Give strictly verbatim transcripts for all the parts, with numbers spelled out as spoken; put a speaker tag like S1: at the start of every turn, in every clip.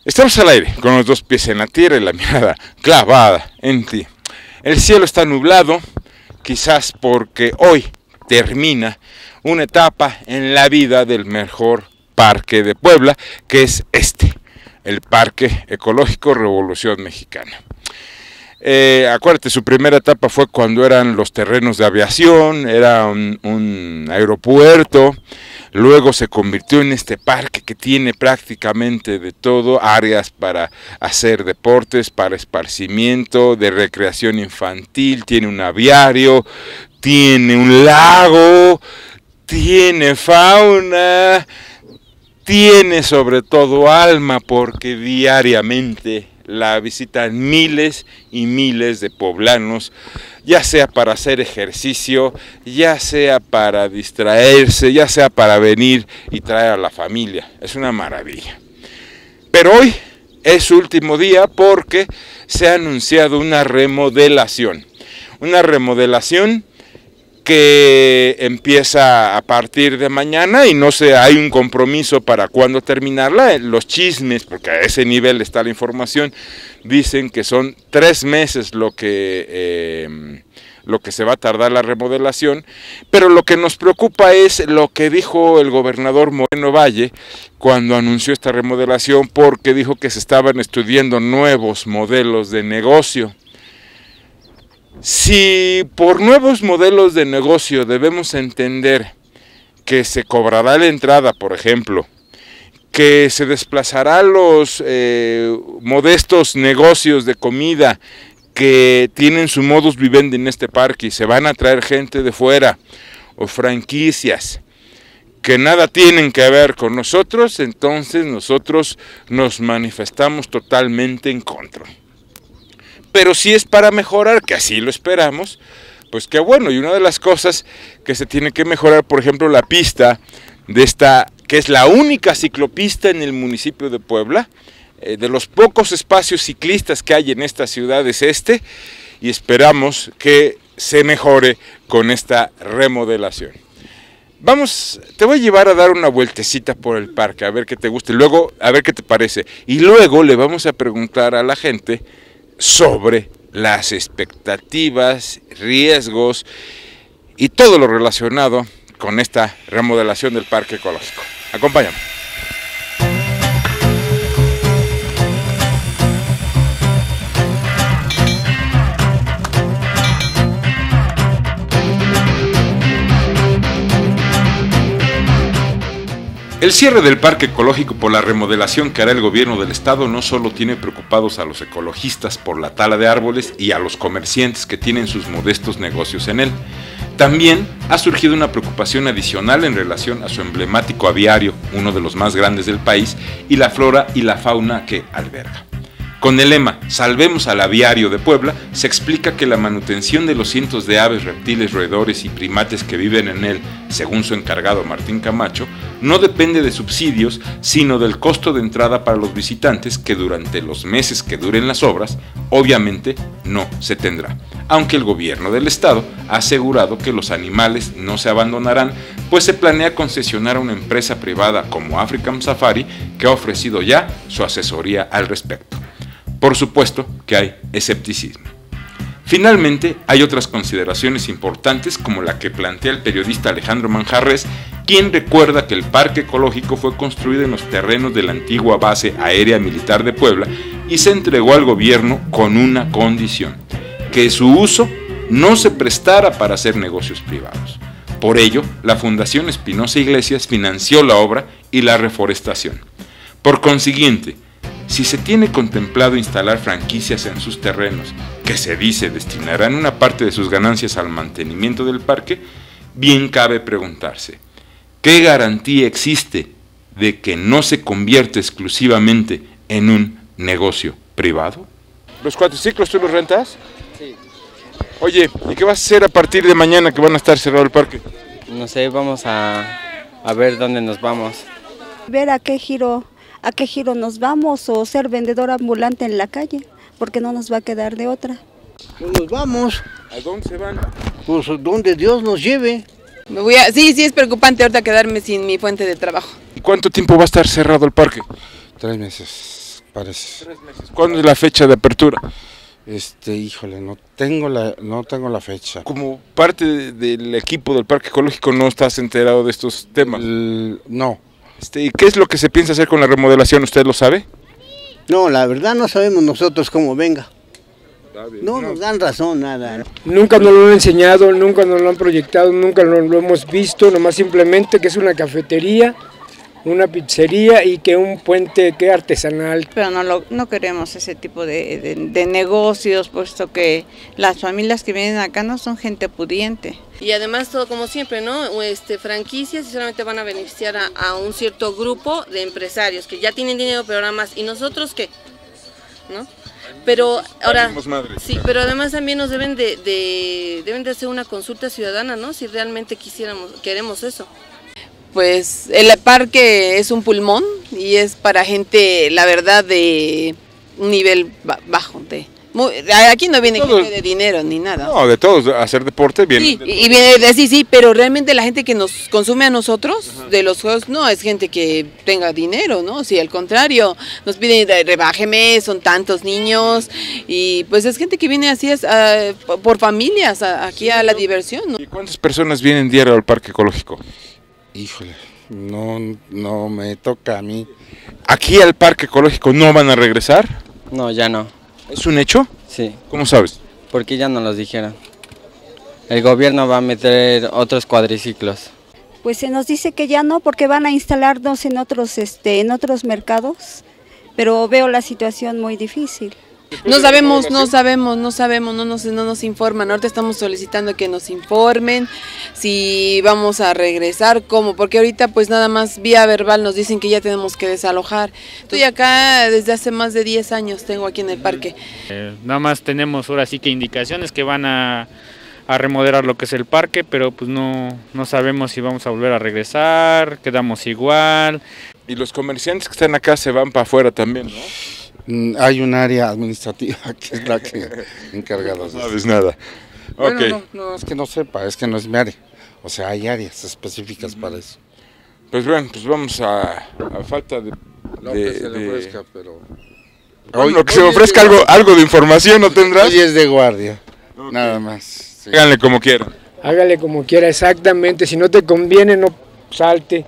S1: Estamos al aire, con los dos pies en la tierra y la mirada clavada en ti. El cielo está nublado, quizás porque hoy termina una etapa en la vida del mejor parque de Puebla, que es este, el Parque Ecológico Revolución Mexicana. Eh, acuérdate, su primera etapa fue cuando eran los terrenos de aviación, era un, un aeropuerto, luego se convirtió en este parque que tiene prácticamente de todo, áreas para hacer deportes, para esparcimiento, de recreación infantil, tiene un aviario, tiene un lago, tiene fauna, tiene sobre todo alma, porque diariamente la visitan miles y miles de poblanos, ya sea para hacer ejercicio, ya sea para distraerse, ya sea para venir y traer a la familia. Es una maravilla. Pero hoy es su último día porque se ha anunciado una remodelación. Una remodelación que empieza a partir de mañana y no sé, hay un compromiso para cuándo terminarla. Los chismes, porque a ese nivel está la información, dicen que son tres meses lo que, eh, lo que se va a tardar la remodelación, pero lo que nos preocupa es lo que dijo el gobernador Moreno Valle cuando anunció esta remodelación, porque dijo que se estaban estudiando nuevos modelos de negocio. Si por nuevos modelos de negocio debemos entender que se cobrará la entrada, por ejemplo, que se desplazará los eh, modestos negocios de comida que tienen su modus vivendi en este parque y se van a traer gente de fuera, o franquicias que nada tienen que ver con nosotros, entonces nosotros nos manifestamos totalmente en contra. Pero si es para mejorar, que así lo esperamos, pues qué bueno. Y una de las cosas que se tiene que mejorar, por ejemplo, la pista de esta, que es la única ciclopista en el municipio de Puebla, eh, de los pocos espacios ciclistas que hay en esta ciudad es este, y esperamos que se mejore con esta remodelación. Vamos, te voy a llevar a dar una vueltecita por el parque, a ver qué te gusta, y luego a ver qué te parece. Y luego le vamos a preguntar a la gente sobre las expectativas, riesgos y todo lo relacionado con esta remodelación del Parque Ecológico. Acompáñame. El cierre del Parque Ecológico por la remodelación que hará el gobierno del estado no solo tiene preocupados a los ecologistas por la tala de árboles y a los comerciantes que tienen sus modestos negocios en él. También ha surgido una preocupación adicional en relación a su emblemático aviario, uno de los más grandes del país, y la flora y la fauna que alberga. Con el lema "Salvemos al aviario de Puebla", se explica que la manutención de los cientos de aves, reptiles, roedores y primates que viven en él, según su encargado Martín Camacho, no depende de subsidios, sino del costo de entrada para los visitantes, que durante los meses que duren las obras, obviamente no se tendrá. Aunque el gobierno del estado ha asegurado que los animales no se abandonarán, pues se planea concesionar a una empresa privada como African Safari, que ha ofrecido ya su asesoría al respecto. Por supuesto que hay escepticismo. Finalmente, hay otras consideraciones importantes, como la que plantea el periodista Alejandro Manjarres, quien recuerda que el Parque Ecológico fue construido en los terrenos de la antigua Base Aérea Militar de Puebla y se entregó al gobierno con una condición: que su uso no se prestara para hacer negocios privados. Por ello, la Fundación Espinosa Iglesias financió la obra y la reforestación. Por consiguiente, si se tiene contemplado instalar franquicias en sus terrenos, que se dice destinarán una parte de sus ganancias al mantenimiento del parque, bien cabe preguntarse, ¿qué garantía existe de que no se convierte exclusivamente en un negocio privado? ¿Los cuatriciclos tú los rentas?
S2: Sí.
S1: Oye, ¿y qué vas a hacer a partir de mañana que van a estar cerrado el parque?
S2: No sé, vamos a, a ver dónde nos vamos.
S3: Ver a qué giro... ¿A qué giro nos vamos o ser vendedor ambulante en la calle? Porque no nos va a quedar de otra.
S4: Pues nos vamos.
S1: ¿A dónde se van?
S4: Pues donde Dios nos lleve.
S5: Me voy a... Sí, sí, es preocupante ahorita quedarme sin mi fuente de trabajo.
S1: ¿Y cuánto tiempo va a estar cerrado el parque?
S6: Tres meses. parece.
S1: Tres meses. ¿Cuándo es la fecha de apertura?
S6: Este, híjole, no tengo la, no tengo la fecha.
S1: Como parte de- del equipo del Parque Ecológico no estás enterado de estos temas.
S6: L- no,
S1: Este, ¿y qué es lo que se piensa hacer con la remodelación? ¿Usted lo sabe?
S4: No, la verdad no sabemos nosotros cómo venga. No nos dan razón, nada.
S7: Nunca nos lo han enseñado, nunca nos lo han proyectado, nunca lo, lo hemos visto, nomás simplemente que es una cafetería, una pizzería y que un puente que artesanal.
S8: Pero no, lo, no queremos ese tipo de, de, de negocios, puesto que las familias que vienen acá no son gente pudiente.
S9: Y además todo como siempre, ¿no? Este, franquicias y solamente van a beneficiar a, a un cierto grupo de empresarios que ya tienen dinero, pero nada más. ¿Y nosotros qué? ¿No? Pero ahora, sí, pero además también nos deben de, de, deben de hacer una consulta ciudadana, ¿no? Si realmente quisiéramos, queremos eso.
S5: Pues el parque es un pulmón y es para gente, la verdad, de un nivel ba- bajo. De, muy- aquí no viene
S1: Todos-
S5: gente de dinero ni nada.
S1: No, de todos, hacer deporte bien.
S5: Sí, y y viene de sí, sí, pero realmente la gente que nos consume a nosotros de los juegos no es gente que tenga dinero, ¿no? Sí, al contrario, nos piden "Re- rebájeme, son tantos niños y pues es gente que viene así es, ah, por familias a- aquí a la diversión, ¿no?
S1: ¿Y cuántas personas vienen diario al Parque Ecológico?
S6: híjole, no, no me toca a mí.
S1: ¿Aquí al Parque Ecológico no van a regresar?
S2: No, ya no.
S1: ¿Es un hecho?
S2: Sí,
S1: ¿Cómo sabes?
S2: porque ya nos los dijeron. El gobierno va a meter otros cuadriciclos.
S3: Pues se nos dice que ya no, porque van a instalarnos en otros, este, en otros mercados, pero veo la situación muy difícil.
S5: No sabemos, no sabemos, no sabemos, no nos, no nos informan. Ahorita estamos solicitando que nos informen si vamos a regresar, cómo, porque ahorita pues nada más vía verbal nos dicen que ya tenemos que desalojar. Estoy acá desde hace más de diez años, tengo aquí en el parque.
S10: Eh, nada más tenemos ahora sí que indicaciones que van a, a remodelar lo que es el parque, pero pues no, no sabemos si vamos a volver a regresar, quedamos igual.
S1: Y los comerciantes que están acá se van para afuera también, ¿no?
S6: Mm, Hay un área administrativa que es la que encargada de
S1: No
S6: eso.
S1: sabes nada.
S6: Bueno,
S1: Ok.
S6: no, no, es que no sepa, es que no es mi área. O sea, hay áreas específicas para eso.
S1: Pues bueno, pues vamos a, a falta de...
S6: Lo
S1: de-
S6: que se le
S1: de-
S6: ofrezca, pero...
S1: Bueno,
S6: Hoy-
S1: que se
S6: hoy
S1: ofrezca
S6: es de
S1: algo, algo de información, ¿no tendrás?
S6: Hoy es de guardia, nada más. sí.
S1: Háganle como quieran.
S7: Hágale como quiera, exactamente, si no te conviene no salte.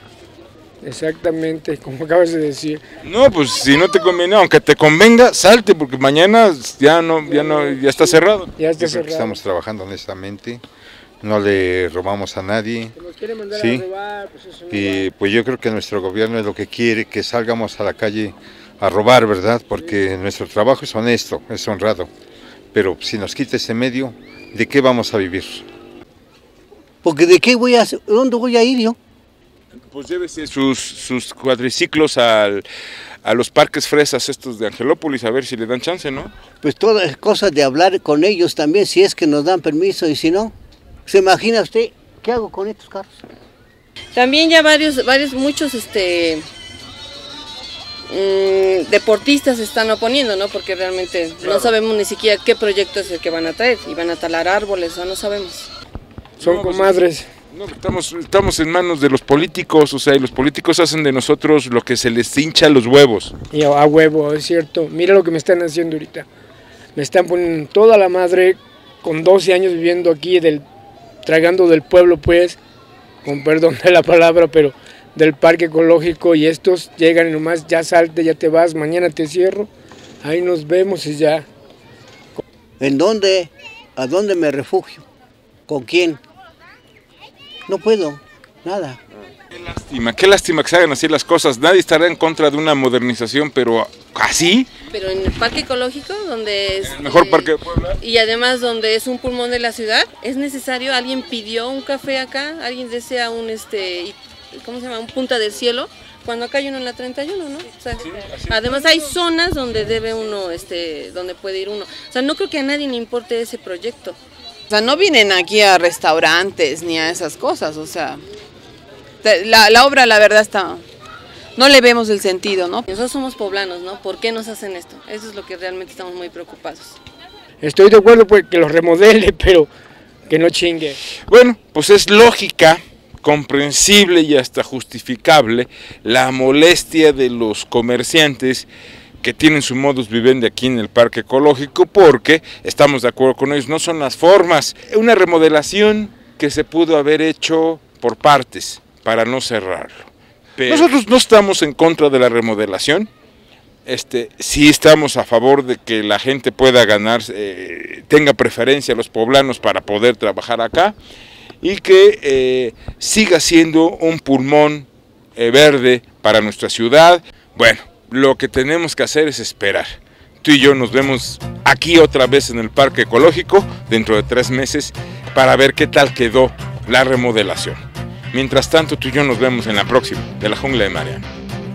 S7: Exactamente, como acabas de decir.
S1: No, pues si no te conviene, aunque te convenga, salte, porque mañana ya no, ya no, ya está cerrado.
S7: Ya está
S6: Yo creo que
S7: cerrado.
S6: estamos trabajando honestamente, no le robamos a nadie.
S7: Si nos quiere mandar
S6: Sí.
S7: a robar, pues eso no
S6: Y
S7: va.
S6: pues yo creo que nuestro gobierno es lo que quiere, que salgamos a la calle a robar, ¿verdad? Porque nuestro trabajo es honesto, es honrado. Pero si nos quita ese medio, ¿de qué vamos a vivir?
S4: Porque de qué voy a hacer, ¿dónde voy a ir yo?
S1: Pues llévese sus, sus cuadriciclos al, a los parques fresas estos de Angelópolis, a ver si le dan chance, ¿no?
S4: Pues todas las cosas de hablar con ellos también, si es que nos dan permiso y si no, ¿se imagina usted qué hago con estos carros?
S9: También ya varios, varios, muchos este mm, deportistas se están oponiendo, ¿no? Porque realmente no sabemos ni siquiera qué proyecto es el que van a traer, y van a talar árboles, o sea, no sabemos.
S7: Son
S1: No, pues,
S7: comadres.
S1: No, estamos, estamos en manos de los políticos, o sea, y los políticos hacen de nosotros lo que se les hincha los huevos.
S7: Y a, a huevo, es cierto. Mira lo que me están haciendo ahorita. Me están poniendo toda la madre con doce años viviendo aquí, del, tragando del pueblo, pues, con perdón de la palabra, pero del parque ecológico, y estos llegan y nomás ya salte, ya te vas, mañana te cierro, ahí nos vemos y ya.
S4: ¿En dónde? ¿A dónde me refugio? ¿Con quién? No puedo, nada.
S1: Qué lástima, qué lástima que se hagan así las cosas. Nadie estará en contra de una modernización, pero así,
S9: Pero en el parque ecológico, donde es...
S1: el mejor
S9: eh,
S1: parque de Puebla.
S9: Y además donde es un pulmón de la ciudad, es necesario, alguien pidió un café acá, alguien desea un, este, ¿cómo se llama? Un punta del cielo, cuando acá hay uno en la treinta y uno, ¿no? O sea, además hay zonas donde debe uno, este, donde puede ir uno. O sea, no creo que a nadie le importe ese proyecto.
S5: O sea, no vienen aquí a restaurantes ni a esas cosas, o sea, la, la obra la verdad está, no le vemos el sentido, ¿no?
S9: Nosotros somos poblanos, ¿no? ¿Por qué nos hacen esto? Eso es lo que realmente estamos muy preocupados.
S7: Estoy de acuerdo pues que los remodele, pero que no chingue.
S1: Bueno, pues es lógica, comprensible y hasta justificable la molestia de los comerciantes que tienen su modus vivendi aquí en el parque ecológico, porque estamos de acuerdo con ellos, no son las formas. Una remodelación que se pudo haber hecho por partes para no cerrarlo. Pero nosotros no estamos en contra de la remodelación, este, sí estamos a favor de que la gente pueda ganar, eh, tenga preferencia a los poblanos para poder trabajar acá y que eh, siga siendo un pulmón eh, verde para nuestra ciudad. Bueno, lo que tenemos que hacer es esperar. Tú y yo nos vemos aquí otra vez en el parque ecológico dentro de tres meses para ver qué tal quedó la remodelación. Mientras tanto, tú y yo nos vemos en la próxima de la Jungla de Mariano.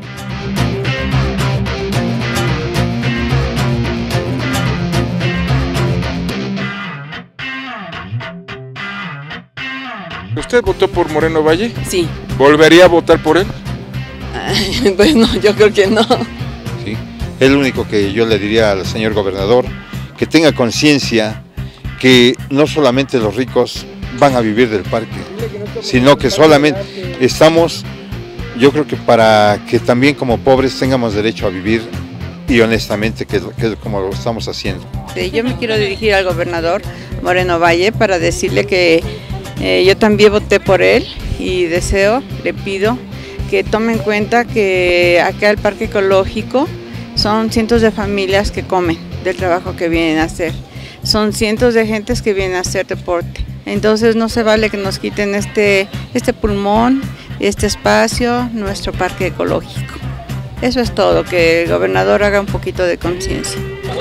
S1: ¿Usted votó por Moreno Valle?
S5: Sí.
S1: ¿Volvería a votar por él?
S5: Pues no, yo creo que no.
S6: Sí, es lo único que yo le diría al señor gobernador, que tenga conciencia que no solamente los ricos van a vivir del parque, sino que solamente estamos, yo creo que para que también como pobres tengamos derecho a vivir y honestamente, que es, que es como lo estamos haciendo.
S8: Yo me quiero dirigir al gobernador Moreno Valle para decirle que eh, yo también voté por él y deseo, le pido que tome en cuenta que acá el parque ecológico son cientos de familias que comen del trabajo que vienen a hacer. Son cientos de gentes que vienen a hacer deporte. Entonces no se vale que nos quiten este, este pulmón, este espacio, nuestro parque ecológico. Eso es todo, que el gobernador haga un poquito de conciencia.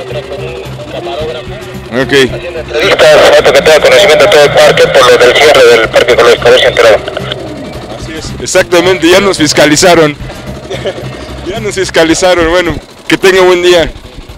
S1: Ok.
S11: Haciendo entrevistas, que tenga conocimiento de todo el parque por lo del cierre del parque ecológico, a ver si enterado.
S1: Así es, exactamente, ya nos fiscalizaron. Ya nos fiscalizaron, bueno, que tenga buen día.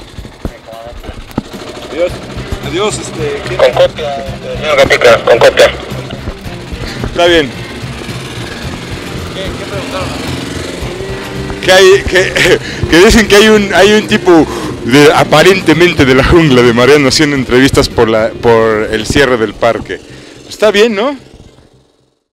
S1: Adiós. Adiós, este...
S11: Con copia, señor Gatica, con copia.
S1: Está bien.
S11: ¿Qué, qué preguntaron?
S1: Que hay, que, que dicen que hay un, hay un tipo de, aparentemente de la Jungla de Mariano haciendo entrevistas por la, por el cierre del parque. Está bien, ¿no?